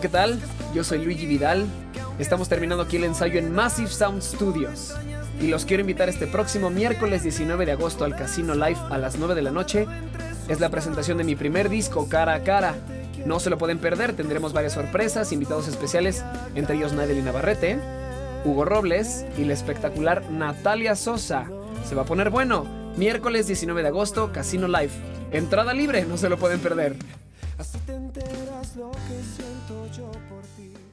¿qué tal? Yo soy Luigi Vidal. Estamos terminando aquí el ensayo en Massive Sound Studios. Y los quiero invitar este próximo miércoles 19 de agosto al Casino Live a las 9 de la noche. Es la presentación de mi primer disco, Cara a Cara. No se lo pueden perder, tendremos varias sorpresas, invitados especiales, entre ellos Nadelina Navarrete, Hugo Robles y la espectacular Natalia Sosa. Se va a poner bueno. Miércoles 19 de agosto, Casino Live. Entrada libre, no se lo pueden perder. Así te enteras lo que siento yo por ti.